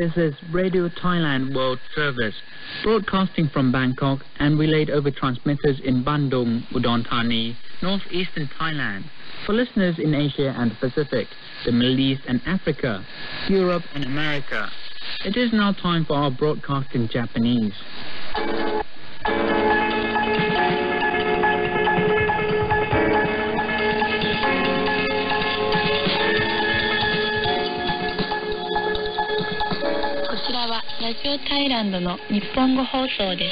This is Radio Thailand World Service, broadcasting from Bangkok and relayed over transmitters in Bandung, Udon Thani, northeastern Thailand. For listeners in Asia and the Pacific, the Middle East and Africa, Europe and America, it is now time for our broadcast in Japanese. ラジオタイランドの日本語放送です。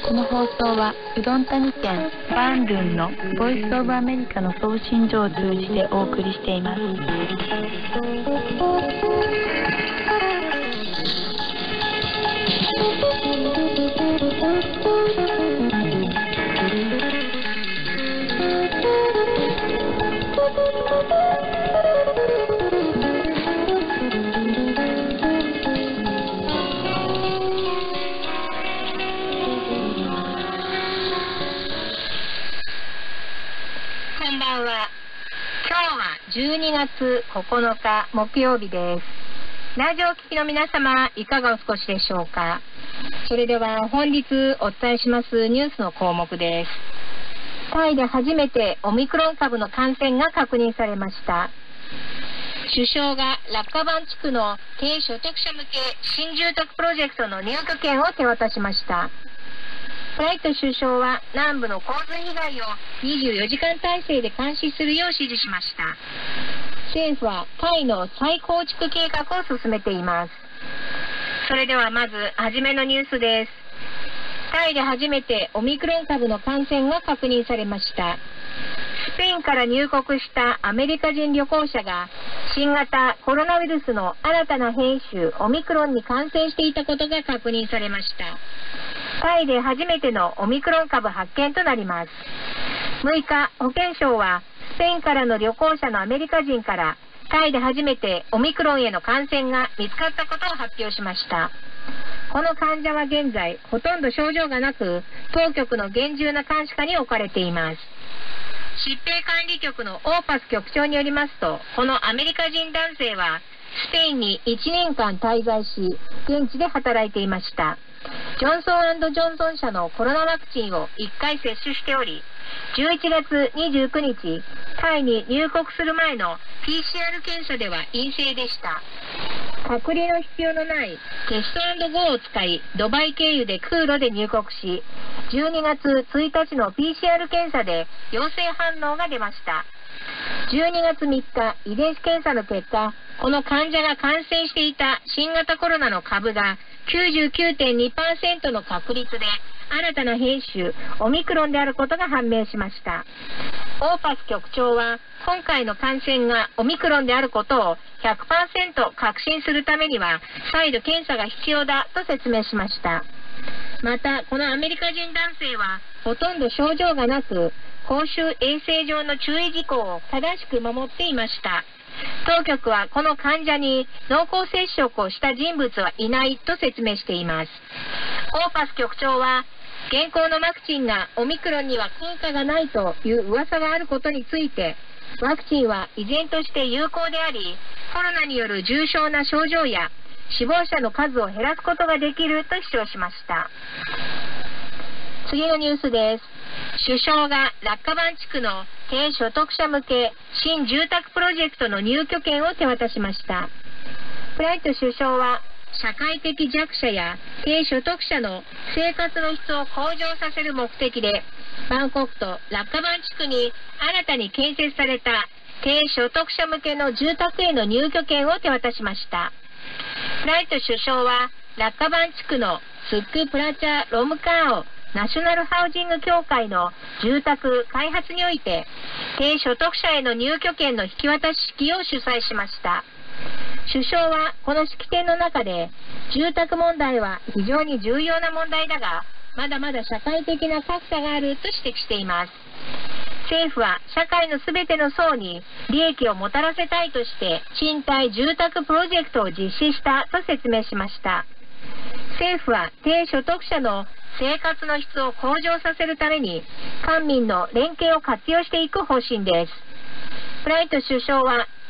この放送はうどん谷県バンドゥンのボイスオブアメリカの送信所を通じてお送りしています。12月9日木曜日です。ラジオを聴きの皆様、いかがお過ごしでしょうか。それでは本日お伝えしますニュースの項目です。タイで初めてオミクロン株の感染が確認されました。首相がラッカバン地区の低所得者向け新住宅プロジェクトの入居権を手渡しました。プライト首相は南部の洪水被害を24時間体制で監視するよう指示しました。政府はタイの再構築計画を進めています。それではまず初めのニュースです。タイで初めてオミクロン株の感染が確認されました。スペインから入国したアメリカ人旅行者が新型コロナウイルスの新たな変異種オミクロンに感染していたことが確認されました。タイで初めてのオミクロン株発見となります。6日、保健省はスペインからの旅行者のアメリカ人からタイで初めてオミクロンへの感染が見つかったことを発表しました。この患者は現在ほとんど症状がなく、当局の厳重な監視下に置かれています。疾病管理局のオーパス局長によりますと、このアメリカ人男性はスペインに1年間滞在し、現地で働いていました。ジョンソン&ジョンソン社のコロナワクチンを1回接種しており、11月29日、タイに入国する前の PCR 検査では陰性でした。隔離の必要のないテスト&ゴーを使い、ドバイ経由で空路で入国し、12月1日の PCR 検査で陽性反応が出ました。12月3日、遺伝子検査の結果、この患者が感染していた新型コロナの株が 99.2% の確率で新たな変種オミクロンであることが判明しました。オーパス局長は今回の感染がオミクロンであることを 100% 確信するためには再度検査が必要だと説明しました。またこのアメリカ人男性はほとんど症状がなく、公衆衛生上の注意事項を正しく守っていました。当局はこの患者に濃厚接触をした人物はいないと説明しています。オーパス局長は現行のワクチンがオミクロンには効果がないという噂があることについて、ワクチンは依然として有効であり、コロナによる重症な症状や死亡者の数を減らすことができると主張しました。次のニュースです。首相がラッカバン地区の低所得者向け新住宅プロジェクトの入居権を手渡しました。プライト首相は社会的弱者や低所得者の生活の質を向上させる目的で、バンコクとラッカバン地区に新たに建設された低所得者向けの住宅への入居権を手渡しました。プライト首相はラッカバン地区のスックプラチャ・ロムカーオナショナルハウジング協会の住宅開発において低所得者への入居権の引き渡し式を主催しました。首相はこの式典の中で、住宅問題は非常に重要な問題だが、まだまだ社会的な格差があると指摘しています。政府は社会のすべての層に利益をもたらせたいとして賃貸住宅プロジェクトを実施したと説明しました。政府は低所得者の生活の質を向上させるために官民の連携を活用していく方針です。プライト首相は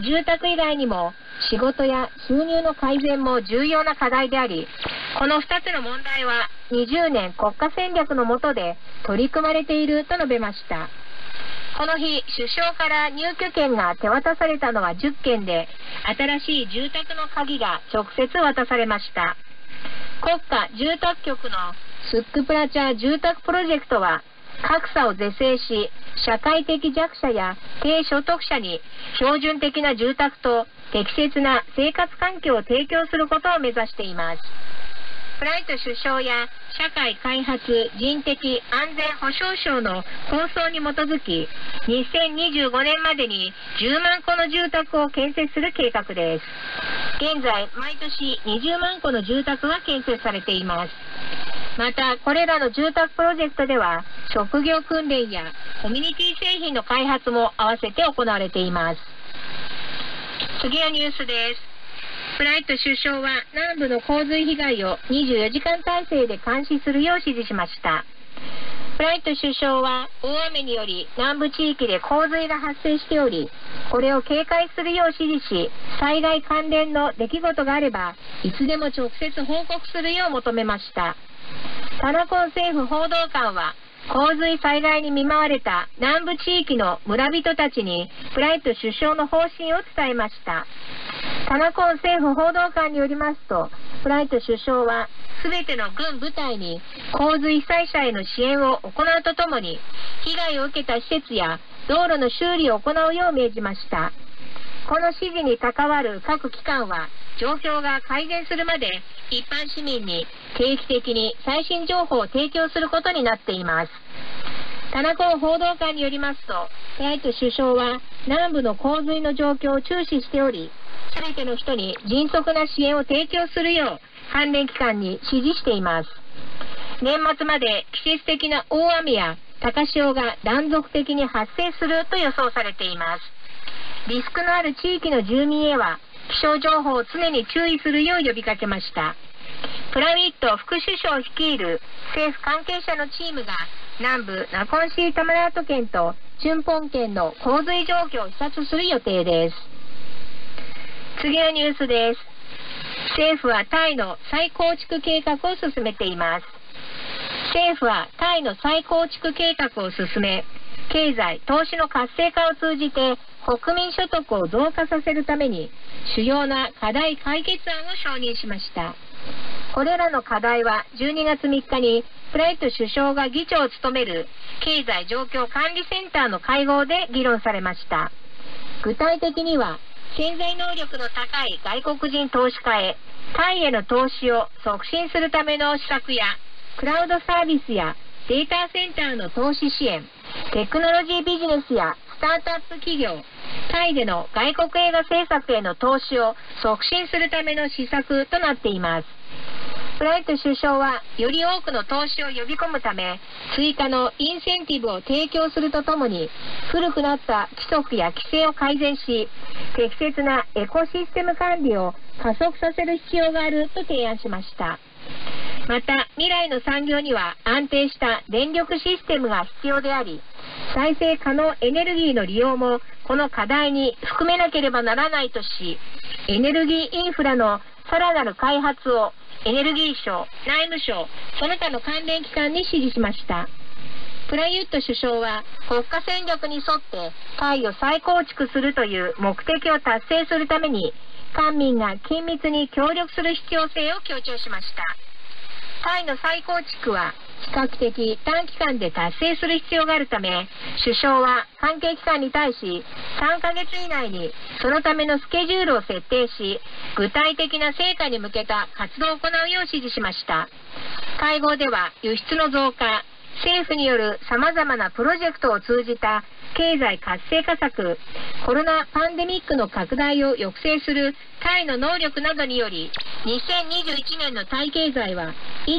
住宅以外にも仕事や収入の改善も重要な課題であり、この2つの問題は20年国家戦略の下で取り組まれていると述べました。この日、首相から入居権が手渡されたのは10件で、新しい住宅の鍵が直接渡されました。国家住宅局のスックプラチャ住宅プロジェクトは、格差を是正し、社会的弱者や低所得者に標準的な住宅と適切な生活環境を提供することを目指しています。プライト首相や社会開発人的安全保障省の構想に基づき、2025年までに10万戸の住宅を建設する計画です。現在、毎年20万戸の住宅が建設されています。また、これらの住宅プロジェクトでは、職業訓練やコミュニティ製品の開発も合わせて行われています。次のニュースです。プライト首相は南部の洪水被害を24時間体制で監視するよう指示しました。プライト首相は大雨により南部地域で洪水が発生しており、これを警戒するよう指示し、災害関連の出来事があればいつでも直接報告するよう求めました。タナコン政府報道官は、洪水災害に見舞われた南部地域の村人たちにプライト首相の方針を伝えました。タナコン政府報道官によりますと、プライト首相は全ての軍部隊に洪水被災者への支援を行うとともに、被害を受けた施設や道路の修理を行うよう命じました。この指示に関わる各機関は、状況が改善するまで一般市民に定期的に最新情報を提供することになっています。タナコン報道官によりますと、プライト首相は南部の洪水の状況を注視しており、すべての人に迅速な支援を提供するよう関連機関に指示しています。年末まで季節的な大雨や高潮が断続的に発生すると予想されています。リスクのある地域の住民へは気象情報を常に注意するよう呼びかけました。プラミット副首相率いる政府関係者のチームが南部ナコンシータマラート県とチュンポン県の洪水状況を視察する予定です。次のニュースです。政府はタイの再構築計画を進めています。政府はタイの再構築計画を進め、経済・投資の活性化を通じて国民所得を増加させるために主要な課題解決案を承認しました。これらの課題は12月3日にプライト首相が議長を務める経済状況管理センターの会合で議論されました。具体的には、潜在能力の高い外国人投資家へタイへの投資を促進するための施策や、クラウドサービスやデータセンターの投資支援、テクノロジービジネスやスタートアップ企業、タイでの外国映画制作への投資を促進するための施策となっています。プライト首相はより多くの投資を呼び込むため、追加のインセンティブを提供するとともに、古くなった規則や規制を改善し、適切なエコシステム管理を加速させる必要があると提案しました。また、未来の産業には安定した電力システムが必要であり、再生可能エネルギーの利用もこの課題に含めなければならないとし、エネルギーインフラのさらなる開発をエネルギー省、内務省、その他の関連機関に指示しました。プラユット首相は国家戦略に沿ってタイを再構築するという目的を達成するために、官民が緊密に協力する必要性を強調しました。タイの再構築は比較的短期間で達成する必要があるため、首相は関係機関に対し3ヶ月以内にそのためのスケジュールを設定し、具体的な成果に向けた活動を行うよう指示しました。会合では輸出の増加、政府による様々なプロジェクトを通じた経済活性化策、コロナパンデミックの拡大を抑制するタイの能力などにより、2021年のタイ経済は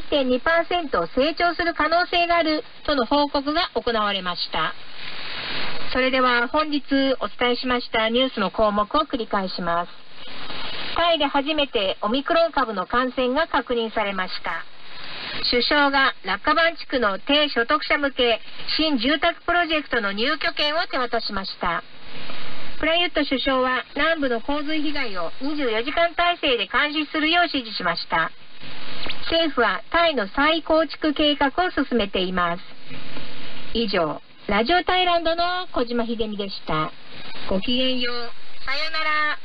1.2% 成長する可能性があるとの報告が行われました。それでは本日お伝えしましたニュースの項目を繰り返します。タイで初めてオミクロン株の感染が確認されました。首相がラッカバン地区の低所得者向け新住宅プロジェクトの入居権を手渡しました。 プラユット首相は南部の洪水被害を24時間体制で監視するよう指示しました。政府はタイの再構築計画を進めています。以上、ラジオタイランドの小島秀美でした。ごきげんよう。さよなら。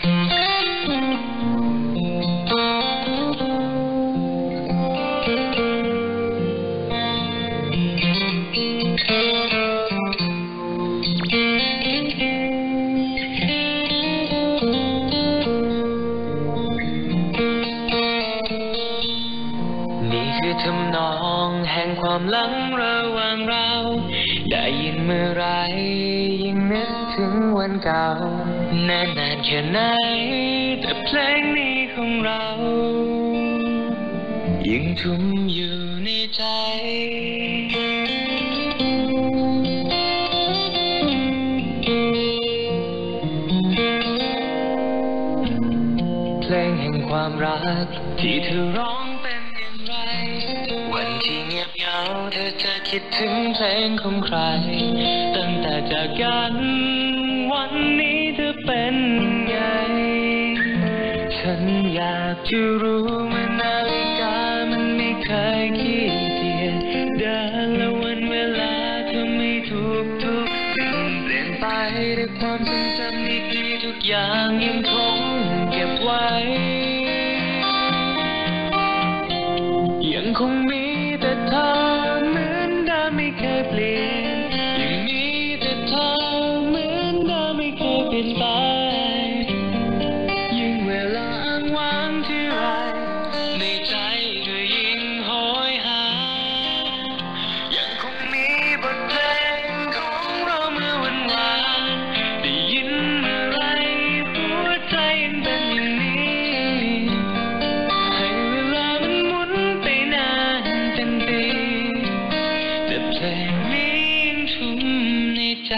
ทำนองแห่งความหลังระหว่างเราได้ยินเมื่อไรยิ่งนึกถึงวันเก่านานแค่ไหนแต่เพลงนี้ของเรายิ่งทุ่มอยู่ในใจเพลงแห่งความรักที่เธอร้องวันที่เงียบเหงาเธอจะคิดถึงเพลงของใครตั้งแต่จากกันวันนี้เธอเป็นไงฉันอยากจะรู้เมื่อนาฬิกามันไม่เคยขี้เกียจเดินและวันเวลาเธอไม่ทุกสิ่งเปลี่ยนไปด้วยความทรงจำดีๆทุกอย่างยังคงเก็บไว้ยังคงมีแต่เธอเหมือนเดิมไม่เคยเปลี่ยนยังมีแต่เธอเหมือนเดิมไม่เคยเปลี่ยนไปยิ่งเวลาอ้างว้างที่ไรในใจก็ยิ่งโหยหายังคงมีบทเพลงของเราเมื่อวันวานได้ยินเมื่อไรหัวใจยังเป็นอย่างนี้เพลงนี้ยังชุ่มในใจ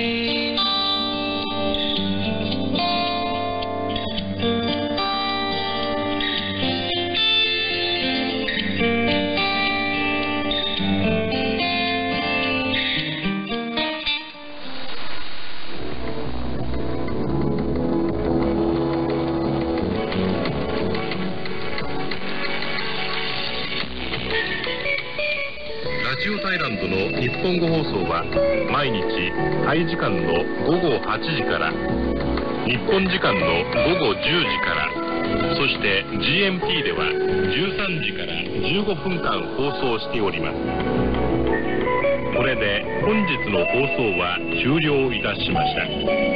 ラジオタイランドの日本語放送は毎日タイ時間の午後8時から日本時間の午後10時からそして GMT では13時から15分間放送しております。これで本日の放送は終了いたしました。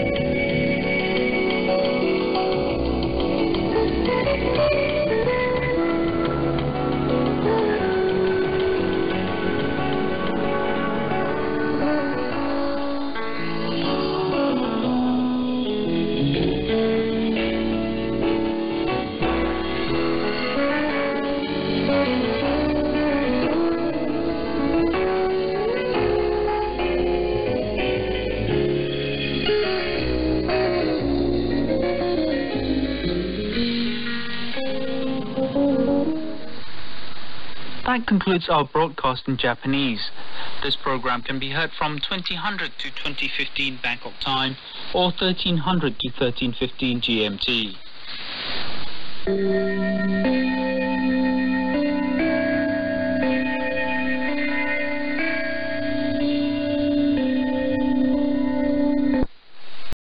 That concludes our broadcast in Japanese. This program can be heard from 2000 to 2015 Bangkok time or 1300 to 1315 GMT.